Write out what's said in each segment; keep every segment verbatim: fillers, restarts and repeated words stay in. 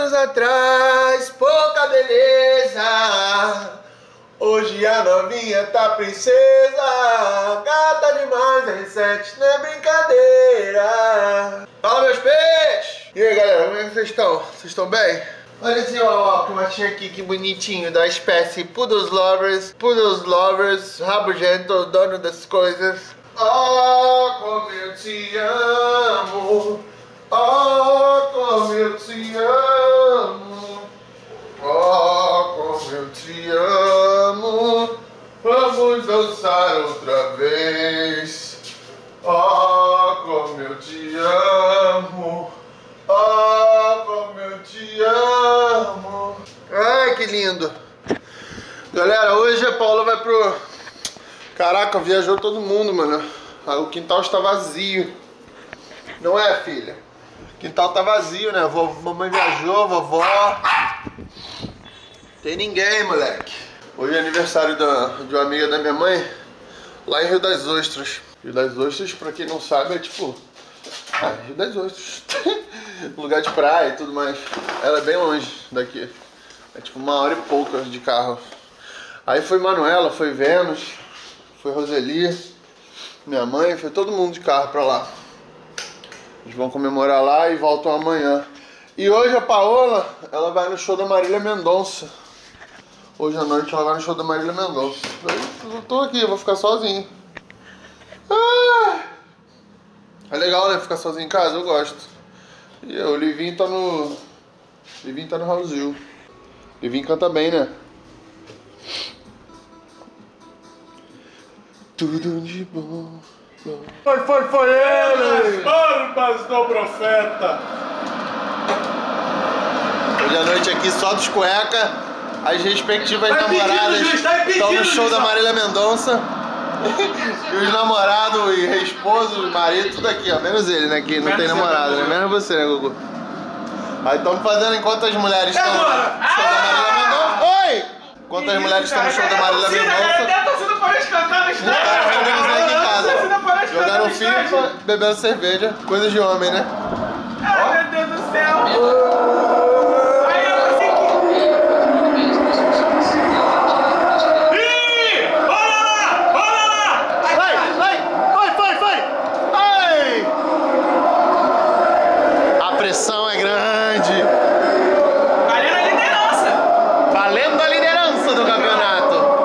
anos atrás, pouca beleza. Hoje a novinha tá princesa. Gata demais, R sete, não é brincadeira. Fala, meus peixes! E aí, galera, como é que vocês estão? Vocês estão bem? Olha esse ó, tomatinho aqui, que bonitinho, da espécie Poodles Lovers. Poodles Lovers, rabugento, dono das coisas. Oh, como eu te amo. Oh, como eu te amo. Oh, como eu te amo. Vamos dançar outra vez. Oh, como eu te amo. Oh, como eu te amo. Ai, que lindo. Galera, hoje a Paula vai pro... Caraca, viajou todo mundo, mano. O quintal está vazio. Não é, filha? O quintal tá vazio, né? Vó, mamãe viajou, vovó. Tem ninguém, moleque. Hoje é aniversário da, de uma amiga da minha mãe, lá em Rio das Ostras. Rio das Ostras, pra quem não sabe, é tipo... Ah, Rio das Ostras. Lugar de praia e tudo mais. Ela é bem longe daqui. É tipo uma hora e pouca de carro. Aí foi Manuela, foi Vênus, foi Roseli, minha mãe, foi todo mundo de carro pra lá. Eles vão comemorar lá e voltam amanhã. E hoje a Paola, ela vai no show da Marília Mendonça. Hoje à noite ela vai no show da Marília Mendonça. Eu tô aqui, eu vou ficar sozinho. Ah! É legal, né? Ficar sozinho em casa, eu gosto. E o Livinho tá no... O Livinho tá no Raulzil. O Livinho canta bem, né? Tudo de bom. Foi, foi, foi ele! As barbas do profeta! Hoje à noite aqui só dos cueca, as respectivas tá namoradas pedindo, tá estão no show juiz, da Marília Mendonça. E os namorados e esposos, marido, tudo aqui, ó. Menos ele, né? Que não menos tem namorado, né? Menos você, né, Gugu? Aí estamos fazendo enquanto as mulheres estão no show da Marília Mendonça. Oi! Enquanto as mulheres estão no show da Marília Mendonça. Jogaram FIFA, bebendo cerveja, coisas de homem, né? Ai, meu Deus do céu! Aí eu pensei que... Ih! Olha lá! Olha lá! Vai, vai! Vai, vai, vai! Ai! A pressão é grande! Valendo a liderança! Valendo a liderança do campeonato!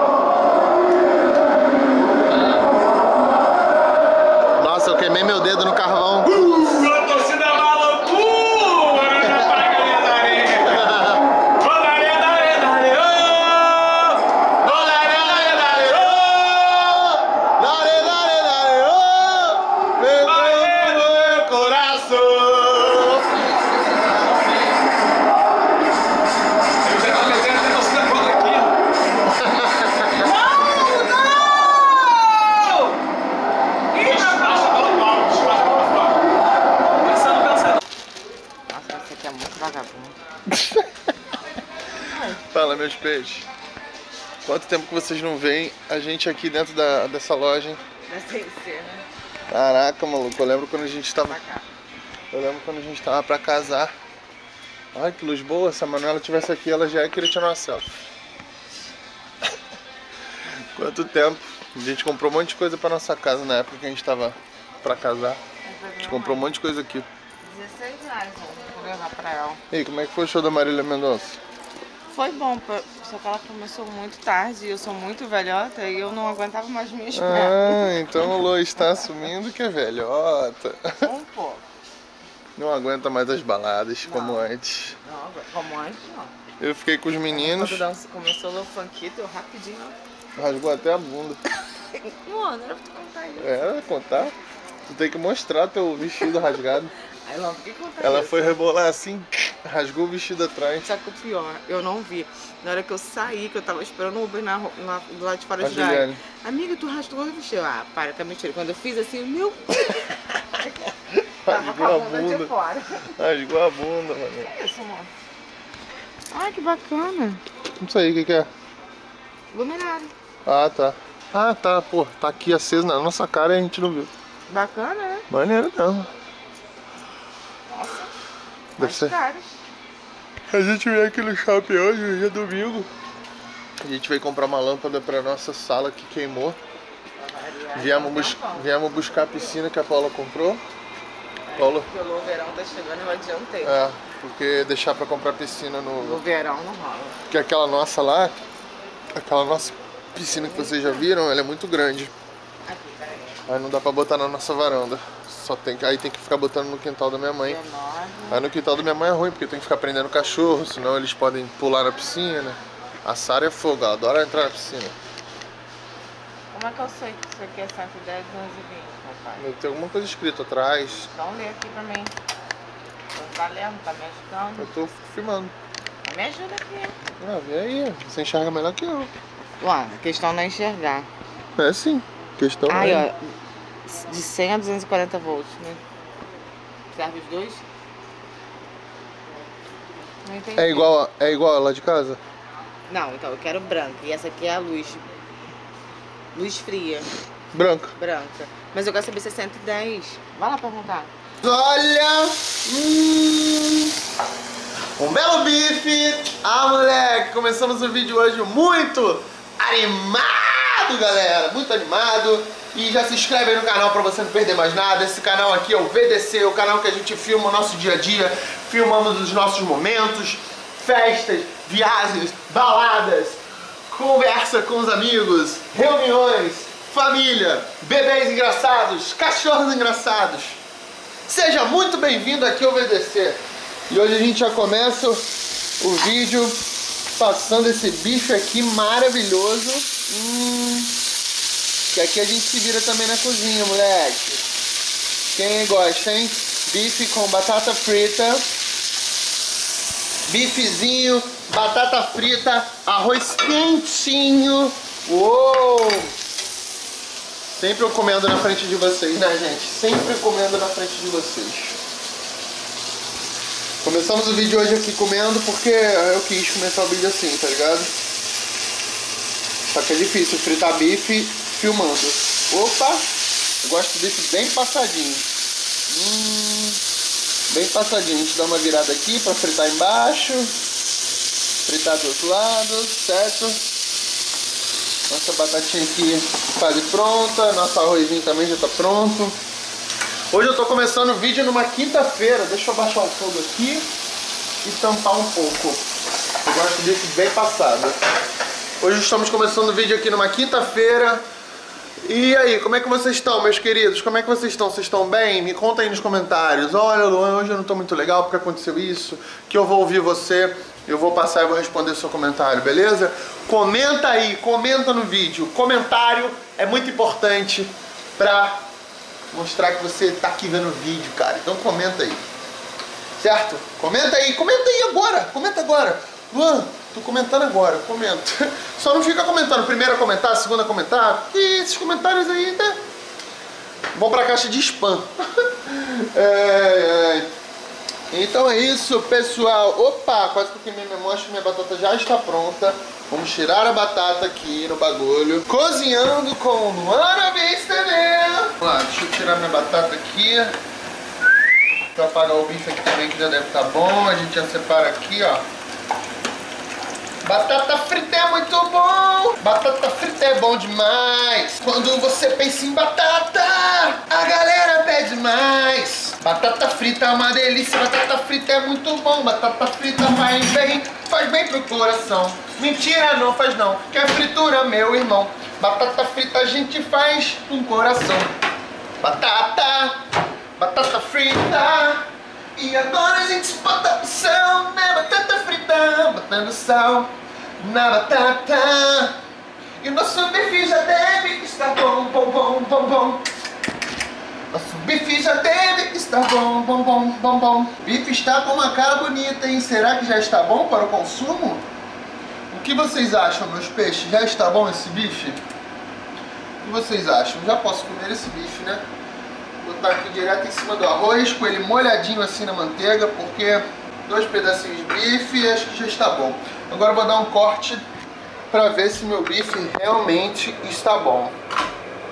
Nossa, eu queimei meu dedo no carvão. A torcida malucura na praga de Daria. Ô, Daria, Daria, Daria. Ô, Daria, Daria, Daria. Daria, Daria, Daria. Meu meu coração. Eu já tô metendo até a torcida contra aqui. Não, não! Ih, na praça do palco, espaço do palco. Pensando, pensando. Nossa, você aqui é muito vagabundo. Fala, meus peixes. Quanto tempo que vocês não veem a gente aqui dentro da, dessa loja, hein? Deve ser, né? Caraca, maluco, eu lembro quando a gente tava... Pra cá. Eu lembro quando a gente tava pra casar. Ai, que luz boa. Se a Manuela tivesse aqui, ela já ia querer tirar uma selfie. Quanto tempo. A gente comprou um monte de coisa pra nossa casa na época que a gente tava pra casar. A gente comprou um monte de coisa aqui. dezesseis reais, né? Vou levar pra ela. E aí, como é que foi o show da Marília Mendonça? Foi bom, pra- só que ela começou muito tarde e eu sou muito velhota e eu não aguentava mais minhas pernas. Ah, então o Lô está assumindo que é velhota. Um pouco. Não aguenta mais as baladas Não. como antes. Não, como antes não. Eu fiquei com os meninos, Quando dança- começou o funkito, eu rapidinho... rasgou até a bunda. Mano, era pra tu contar isso. É, contar? Tu tem que mostrar teu vestido rasgado. Aí ela, por que contar Ela isso? foi rebolar assim, rasgou o vestido atrás. Só que o pior, eu não vi. Na hora que eu saí, que eu tava esperando o Uber na, ro- na, do lado de fora A de lá. Juliane. Amiga, tu rasgou o vestido. Ah, para, que é mentira. Quando eu fiz assim, meu... Tava com Rasgou a a bunda de bunda. fora. Rasgou a bunda, mano. Que isso, amor? Ai, que bacana. Não sei o que que é. Iluminado. Ah, tá. Ah, tá, pô. Tá aqui aceso na nossa cara e a gente não viu. Bacana, né? Maneiro não. Nossa. Deve Mais ser. caro. A gente veio aqui no shopping hoje, hoje é domingo. A gente veio comprar uma lâmpada pra nossa sala que queimou. Viemos, bus viemos buscar a piscina que a Paula comprou. Paula? Porque o verão tá chegando e eu adiantei. É, porque deixar pra comprar piscina no... No verão não rola. Porque aquela nossa lá, aquela nossa piscina que vocês já viram, ela é muito grande. Aqui, peraí. Aí não dá pra botar na nossa varanda. Só tem que, aí tem que ficar botando no quintal da minha mãe. Aí no quintal da minha mãe é ruim, porque tem que ficar prendendo cachorro, senão eles podem pular na piscina. A Sara é fogo, ela adora entrar na piscina. Como é que eu sei que isso aqui é cento e dez, duzentos e vinte, papai? Deve ter alguma coisa escrita atrás. Então lê aqui pra mim. Você tá lendo, tá me ajudando? Eu tô filmando. Me ajuda aqui. Ah, vê aí, você enxerga melhor que eu. Ué, a questão não é enxergar. É sim, questão Aí, é... ó, de cem a duzentos e quarenta volts, né? Serve os dois? Não entendi. É igual, é igual lá de casa? Não, então eu quero branca. E essa aqui é a luz. Luz fria, Branca. branca. Mas eu quero saber se é cento e dez. Vai lá perguntar. Olha! Hum, um belo bife! Ah, moleque! Começamos o vídeo hoje muito animado, galera! Muito animado! E já se inscreve aí no canal pra você não perder mais nada. Esse canal aqui é o V D C, o canal que a gente filma o nosso dia a dia. Filmamos os nossos momentos, festas, viagens, baladas, conversa com os amigos, reuniões, família, bebês engraçados, cachorros engraçados. Seja muito bem-vindo aqui ao V D C. E hoje a gente já começa o vídeo passando esse bife aqui maravilhoso. Hum, que aqui a gente se vira também na cozinha, moleque. Quem gosta, hein? Bife com batata frita, bifezinho, batata frita, arroz quentinho. Uou! Sempre eu comendo na frente de vocês, né, gente? Sempre comendo na frente de vocês. Começamos o vídeo hoje aqui comendo porque eu quis começar o vídeo assim, tá ligado? Só que é difícil fritar bife filmando. Opa! Eu gosto de bife bem passadinho. Hum, bem passadinho. A gente dá uma virada aqui pra fritar embaixo. Fritar do outro lado, certo? Nossa batatinha aqui quase pronta. Nosso arrozinho também já tá pronto. Hoje eu tô começando o vídeo numa quinta-feira. Deixa eu abaixar o fogo aqui e tampar um pouco. Eu gosto disso bem passado. Hoje estamos começando o vídeo aqui numa quinta-feira. E aí, como é que vocês estão, meus queridos? Como é que vocês estão? Vocês estão bem? Me conta aí nos comentários. Olha, Luan, hoje eu não tô muito legal porque aconteceu isso. Que eu vou ouvir você. Eu vou passar e vou responder o seu comentário, beleza? Comenta aí, comenta no vídeo. Comentário é muito importante pra mostrar que você tá aqui vendo o vídeo, cara. Então comenta aí. Certo? Comenta aí, comenta aí agora. Comenta agora. Luan, tô comentando agora, comenta. Só não fica comentando. Primeiro a comentar, segunda a comentar. E esses comentários aí, né? Vão pra caixa de spam. é, é. Então é isso, pessoal. Opa, quase que eu queimei minha mão. Acho que minha batata já está pronta. Vamos tirar a batata aqui no bagulho. Cozinhando com Luana Vez T V. Vamos lá, deixa eu tirar minha batata aqui. Deixa eu apagar o bife aqui também, que já deve estar bom. A gente já separa aqui, ó. Batata frita é muito bom. Batata frita é bom demais. Quando você pensa em batata, a galera pede mais. Batata frita é uma delícia. Batata frita é muito bom. Batata frita faz bem, faz bem pro coração. Mentira, não faz não, que é fritura, meu irmão. Batata frita a gente faz com coração. Batata, batata frita. E agora a gente bota sal na batata frita, botando sal na batata. E o nosso bife já deve estar bom, bom, bom, bom, bom. Nosso bife já deve estar bom, bom, bom, bom, bom. O bife está com uma cara bonita, hein? Será que já está bom para o consumo? O que vocês acham, meus peixes? Já está bom esse bife? O que vocês acham? Já posso comer esse bife, né? Vou botar aqui direto em cima do arroz, com ele molhadinho assim na manteiga, porque dois pedacinhos de bife, acho que já está bom. Agora eu vou dar um corte para ver se meu bife realmente está bom.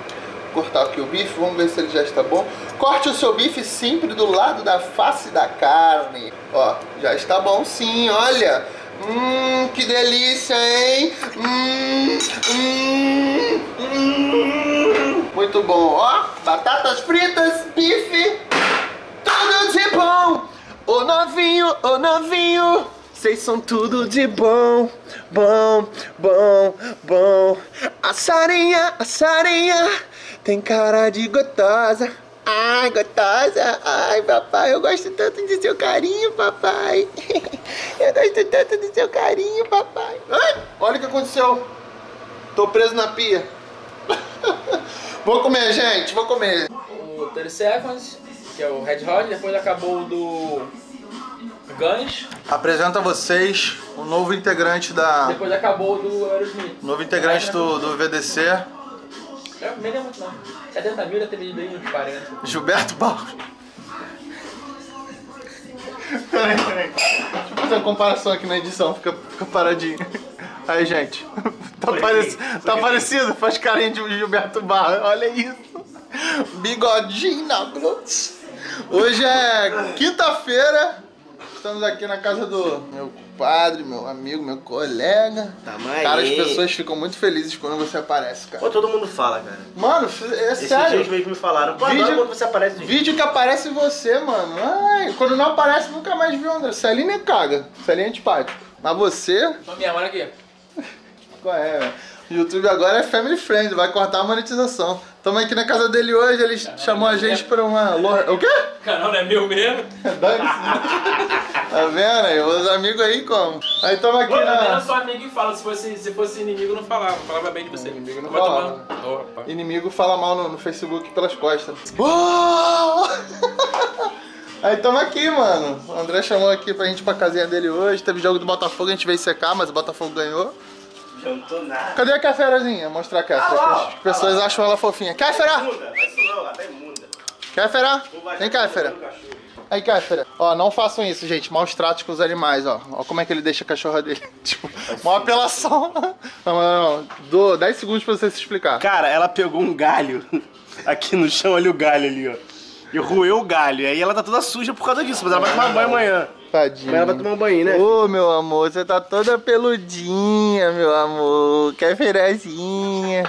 cortar aqui o bife, vamos ver se ele já está bom. Corte o seu bife sempre do lado da face da carne. Ó, já está bom sim, olha. Hum, que delícia, hein? Hum, hum, hum. Muito bom, ó. Batatas fritas, bife, tudo de bom. Ô novinho, ô novinho, vocês são tudo de bom, bom, bom, bom. A Sarinha, a Sarinha tem cara de gostosa. Ai, gostosa. Ai, papai, eu gosto tanto de seu carinho, papai. Eu gosto tanto de seu carinho, papai. Ai, olha o que aconteceu. Tô preso na pia. Vou comer, gente, vou comer. O thirty seconds, que é o Red Hot, depois acabou o do Guns. Apresento a vocês o novo integrante da... Depois acabou o do Aerosmith. Novo integrante do, do V D C. É, nem é muito não. setenta mil deve ter vendido aí uns quarenta. Gilberto Barros. Peraí, peraí. Deixa eu fazer uma comparação aqui na edição, fica, fica paradinho. Aí, gente. Tá, parec... tá parecido? Faz carinha de Gilberto Barros. Olha isso. Bigodinho na glute. Hoje é quinta-feira. Estamos aqui na casa do meu padre, meu amigo, meu colega. Tamanho. Cara, as pessoas ficam muito felizes quando você aparece, cara. Pô, todo mundo fala, cara. Mano, é Esses sério. dias mesmo me falaram. Pô, Vídeo- adoro quando você aparece. Vídeo que aparece você, mano. Ai, quando não aparece, nunca mais viu, André. Celinho é caga. Celinho é antipático. Mas você... Então, minha mãe aqui. Qual é, velho? O YouTube agora é family friend, vai cortar a monetização. Estamos aqui na casa dele hoje, ele chamou a gente pra uma... lo- O quê? O canal não é meu mesmo. Dane-se. Tá vendo aí? Os amigos aí como? Aí estamos aqui Pô, também não na... sou amigo e fala. Se fosse, se fosse inimigo, não falava. Falava bem de você. Inimigo não Vai falava. tomar- Opa. Inimigo fala mal no, no Facebook pelas costas. Uou! Aí estamos aqui, mano. O André chamou aqui pra gente ir pra casinha dele hoje. Teve jogo do Botafogo, a gente veio secar, mas o Botafogo ganhou. Jantou nada. Cadê a Kéferazinha? Mostrar a Kéfera. Ah, lá, que as pessoas ah, lá. acham ela fofinha. Kéfera! Imunda, vai isso não, ela tá imunda. Kéfera! Não vai Vem, ficar Kéfera. comendo cachorro. Aí, Kéfera. Ó, não façam isso, gente. Maus tratos com os animais, ó. Ó como é que ele deixa a cachorra dele. Tipo, uma apelação. Não, não, não. Dou dez segundos pra você se explicar. Cara, ela pegou um galho aqui no chão, olha o galho ali, ó. E roeu o galho. E aí ela tá toda suja por causa disso, mas ela vai tomar banho amanhã. Tadinho. Amanhã ela vai tomar um banho, né? Ô, meu amor, você tá toda peludinha, meu amor. Kéferazinha.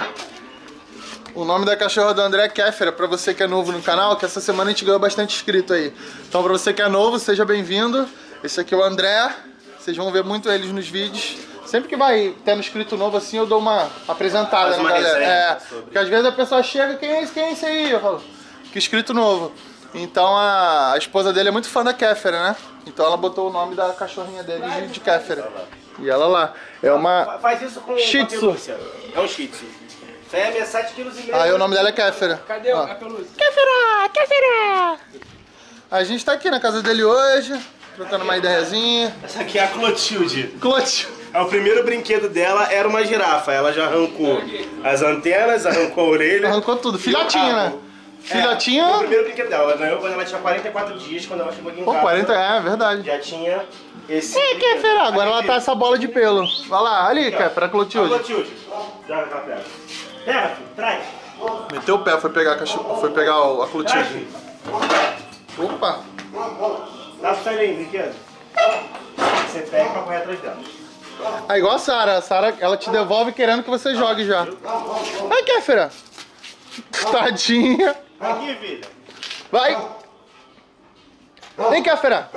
O nome da cachorra do André é Kéfera, pra você que é novo no canal, que essa semana a gente ganhou bastante inscrito aí. Então pra você que é novo, seja bem-vindo. Esse aqui é o André, vocês vão ver muito eles nos vídeos. Sempre que vai tendo inscrito novo assim, eu dou uma apresentada Faz na uma galera. resenha É, sobre. porque às vezes a pessoa chega, quem é esse, quem é esse aí? Eu falo, que inscrito novo. Então a, a esposa dele é muito fã da Kéfera, né? Então ela botou o nome da cachorrinha dele de, de Kéfera. E ela lá, é uma... Fa- Faz isso com Shih com a Tzu. pelúcia. É um shih tzu. Fêmea, sete vírgula cinco quilos. Aí o nome dela é Kéfera. Cadê Ó. a pelúcia? Kéfera, Kéfera! A gente tá aqui na casa dele hoje, trocando uma ideiazinha. Essa aqui é a Clotilde. Clotilde. É, o primeiro brinquedo dela era uma girafa. Ela já arrancou as antenas, arrancou a orelha. Arrancou tudo. Filhotinho, né? É, foi o Filhotinho. primeiro brinquedo dela. Ela ganhou quando ela tinha quarenta e quatro dias, quando ela chegou aqui em Pô, casa. quarenta é, verdade. Já tinha esse. É, Kéfera, agora ela tá essa bola de pelo. Vai lá, ali, Kéfera, A Clotilde. Clotilde. Joga aquela pedra. Pega, filho, traz. Meteu o pé, foi pegar a, cachorro, foi pegar o- a Traz, Clotilde. filho. Opa! Dá pro Salinho, brinquedo. Você pega pra correr atrás dela. É igual a Sara. A Sara, ela te devolve querendo que você jogue já. Vai, Kéfera. Tadinha. Aqui, filha. Vai. Vem, Kéfera.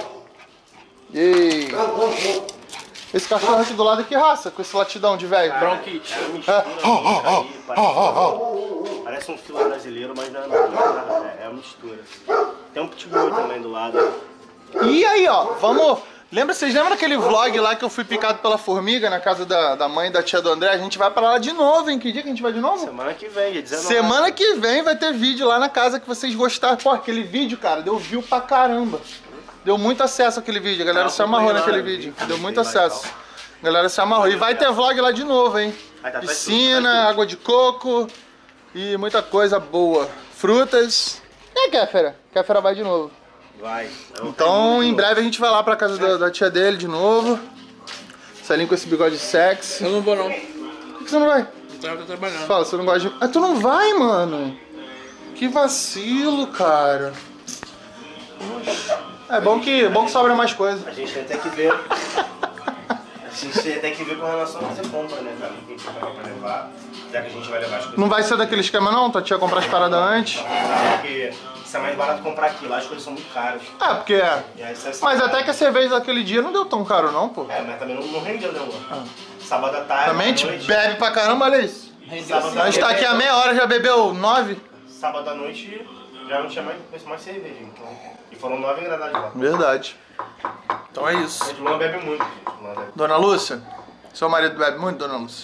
E esse cachorro aqui do lado é que raça, com esse latidão de velho. Bronquite. É uma mistura, Ah, aí, parece, parece um filo brasileiro, mas não é, não, é, é uma mistura. Tem um pitbull também do lado. E aí, ó, vamos... Lembra, vocês lembram daquele vlog lá que eu fui picado pela formiga na casa da, da mãe e da tia do André? A gente vai pra lá de novo, hein? Que dia que a gente vai de novo? Semana que vem, dia dezenove. Semana que vem vai ter vídeo lá na casa que vocês gostaram. Pô, aquele vídeo, cara, deu view pra caramba. Deu muito acesso aquele vídeo, a galera Não, se amarrou acompanhei lá, naquele vi. vídeo. Deu muito Lá e acesso. A galera se amarrou. E vai ter vlog lá de novo, hein? Vai, tá, tá Piscina, tudo, tá água de coco e muita coisa boa. Frutas. E aí, Kéfera? Kéfera vai de novo. Vai. Eu Então, tenho em muito breve a gente vai lá pra casa da, da tia dele de novo. Celinho com esse bigode sexy. Eu não vou não. Por que você não vai? Não Tá trabalhando. Fala, você não gosta de... Ah, tu não vai, mano. Que vacilo, cara. Poxa. É bom que, bom que sobra mais coisa. A gente tem até que ver. A gente tem até que ver com relação a fazer compra, né, cara? O que a gente vai pra levar. Já que a gente vai levar as coisas. Não vai ser daquele esquema não? Tua tia comprar as paradas antes? Porque isso é mais barato comprar aqui. Lá as coisas são muito caras. É, porque... E aí, sai Mas caro. até que a cerveja daquele dia não deu tão caro não, pô. É, mas também não, não rendeu, não, mano. Sábado à tarde, Também a gente noite. bebe pra caramba, olha isso. Sábado A gente tá aqui há meia hora, já bebeu nove? Sábado à noite já não tinha mais, mais cerveja, então. E foram nove engradagens lá. Verdade. Então é isso. Gente, Luan bebe muito, gente. Luan bebe. Dona Lúcia? Seu marido bebe muito, Dona Lúcia?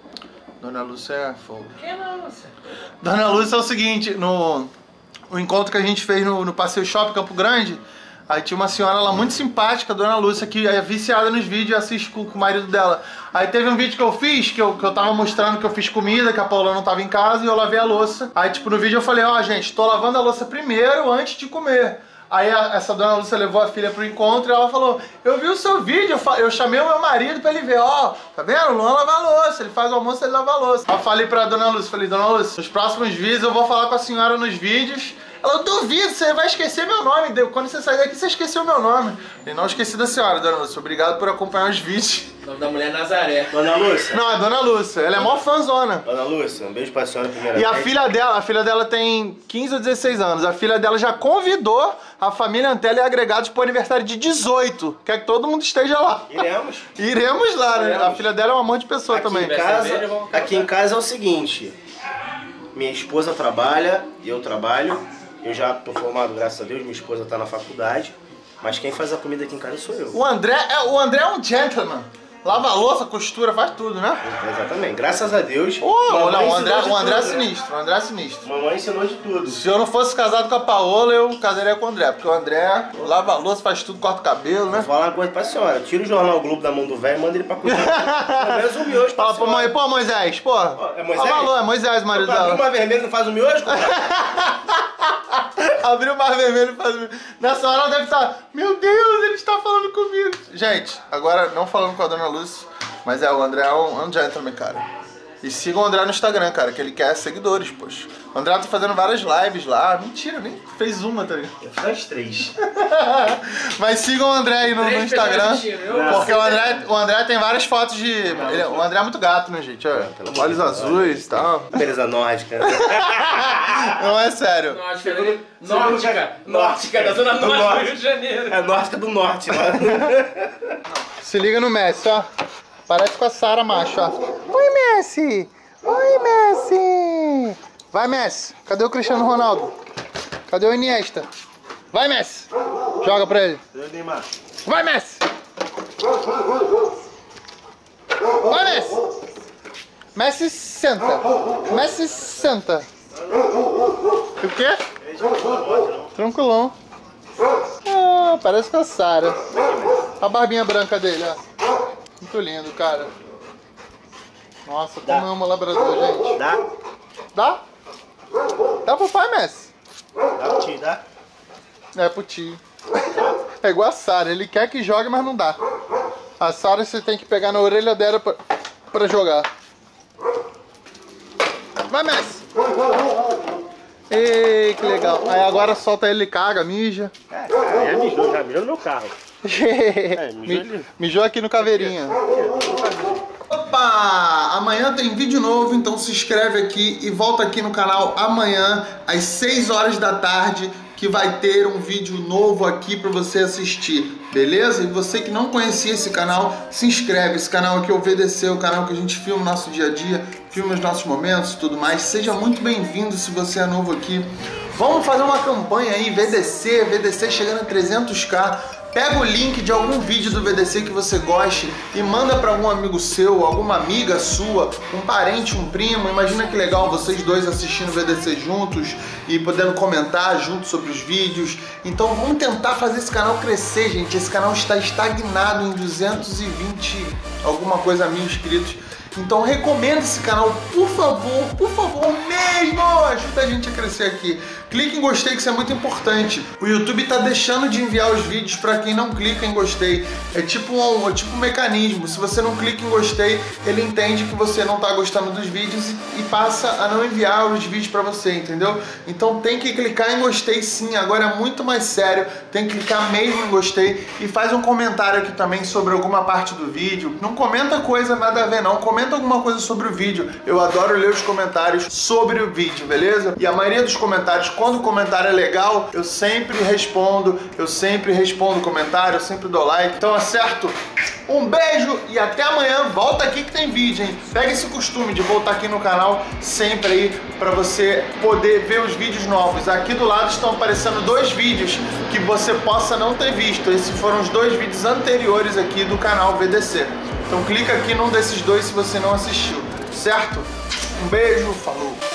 Dona Lúcia é fogo. Quem não, você? Dona Lúcia é o seguinte, no o encontro que a gente fez no, no Passeio Shopping Campo Grande, aí tinha uma senhora lá muito simpática, Dona Lúcia, que é viciada nos vídeos e assiste com, com o marido dela. Aí teve um vídeo que eu fiz, que eu, que eu tava mostrando que eu fiz comida, que a Paula não tava em casa e eu lavei a louça. Aí tipo no vídeo eu falei, ó, gente, tô lavando a louça primeiro antes de comer. Aí a, essa Dona Lúcia levou a filha pro encontro e ela falou, eu vi o seu vídeo, eu, fa eu chamei o meu marido pra ele ver, ó, tá vendo? O Luan lava a louça, ele faz o almoço, ele lava a louça. Aí eu falei pra Dona Lúcia, falei, Dona Lúcia, nos próximos vídeos eu vou falar com a senhora nos vídeos. Ela, eu duvido, você vai esquecer meu nome. Quando você sair daqui, você esqueceu meu nome. E não esqueci da senhora, Dona Lúcia. Obrigado por acompanhar os vídeos. O nome da mulher é Nazaré. Dona Lúcia. Não, é Dona Lúcia. Ela é mó fãzona. Dona Lúcia, um beijo pra senhora primeira E a vez. filha dela, a filha dela tem quinze ou dezesseis anos. A filha dela já convidou a família Antela e agregados pro aniversário de dezoito. Quer que todo mundo esteja lá. Iremos. Iremos lá, né? Iremos. A filha dela é um monte de pessoa Aqui também. em, casa, cerveja, vamos ficar aqui em casa é o seguinte, minha esposa trabalha, eu trabalho, eu já tô formado, graças a Deus, minha esposa tá na faculdade, mas quem faz a comida aqui em casa sou eu. O André é, o André é um gentleman. Lava a louça, costura, faz tudo, né? Exatamente, graças a Deus. Ô, mamãe não, o André, ensinou de o André é tudo, né? sinistro, o André é sinistro. Mamãe ensinou de tudo. Se eu não fosse casado com a Paola, eu casaria com o André. Porque o André lava a louça, faz tudo, corta o cabelo, Vou né? falar uma coisa pra senhora, tira o jornal Globo da mão do velho e manda ele pra cozinhar. Pelo menos um miojo pra Fala pro senhora. Moisés, pô, Moisés, pô. é Moisés? Lava a louça, é Moisés, o marido Pra abrir dela. uma vermelha não faz o miojo? Abriu o mar vermelho e faz. Nessa hora ela deve estar. Meu Deus, ele está falando comigo. Gente, agora não falando com a Dona Lúcia, mas é, o André é um, é um gentleman, cara. E sigam o André no Instagram, cara, que ele quer seguidores, poxa. O André tá fazendo várias lives lá. Mentira, nem fez uma, tá ligado? Eu fiz as três. Mas sigam o André aí no, no Três Instagram. pessoas assistindo, eu Porque não o André, o André tem várias fotos de. ele é- o André é muito gato, né, gente? Olha, pelo amor olhos de Deus, azuis e tal. Beleza nórdica. Não, é sério. Nórdica, Nórdica, Nórdica, da zona Do norte do norte. Rio de Janeiro. É nórdica do norte, lá. Se liga no Messi, ó. Parece com a Sara Macho, ó. Oi, Messi! Oi, Messi! Vai, Messi! Cadê o Cristiano Ronaldo? Cadê o Iniesta? Vai, Messi! Joga pra ele. Neymar. Vai, Messi! Vai, Messi! Messi senta. Messi senta. O quê? Tranquilão. Ah, parece com a Sara. A barbinha branca dele, ó. Muito lindo, cara. Nossa, como eu amo labrador, gente. Dá? Dá? Dá pro pai, Messi? Dá pra ti, dá? É pro tio. É igual a Sara, ele quer que jogue, mas não dá. A Sara você tem que pegar na orelha dela pra, pra jogar. Vai, Messi! Ei, que legal. Aí agora solta ele, caga, mija. É, cara, já mijou, já mijou no meu carro. mijou Mi- ali. Mijou aqui no caveirinha. Opa! Amanhã tem vídeo novo, então se inscreve aqui e volta aqui no canal amanhã às seis horas da tarde, que vai ter um vídeo novo aqui para você assistir, beleza? E você que não conhecia esse canal, se inscreve. Esse canal aqui é o V D C, o canal que a gente filma o nosso dia a dia, filma os nossos momentos e tudo mais. Seja muito bem-vindo se você é novo aqui. Vamos fazer uma campanha aí, V D C, V D C chegando a trezentos k. Pega o link de algum vídeo do V D C que você goste e manda para algum amigo seu, alguma amiga sua, um parente, um primo. Imagina que legal vocês dois assistindo o V D C juntos e podendo comentar juntos sobre os vídeos. Então vamos tentar fazer esse canal crescer, gente. Esse canal está estagnado em duzentos e vinte alguma coisa mil inscritos. Então recomenda esse canal, por favor, por favor mesmo, ajuda a gente a crescer aqui. Clique em gostei, que isso é muito importante. O YouTube tá deixando de enviar os vídeos para quem não clica em gostei. É tipo um, é tipo um mecanismo. Se você não clica em gostei, ele entende que você não tá gostando dos vídeos e, e passa a não enviar os vídeos para você, entendeu? Então tem que clicar em gostei sim. Agora é muito mais sério. Tem que clicar mesmo em gostei e faz um comentário aqui também sobre alguma parte do vídeo. Não comenta coisa nada a ver não. Comenta alguma coisa sobre o vídeo. Eu adoro ler os comentários sobre o vídeo, beleza? E a maioria dos comentários, quando o comentário é legal, eu sempre respondo, eu sempre respondo o comentário, eu sempre dou like. Então acerto. Um beijo e até amanhã. Volta aqui que tem vídeo, hein? Pega esse costume de voltar aqui no canal sempre aí pra você poder ver os vídeos novos. Aqui do lado estão aparecendo dois vídeos que você possa não ter visto. Esses foram os dois vídeos anteriores aqui do canal V D C. Então clica aqui num desses dois se você não assistiu, certo? Um beijo, falou!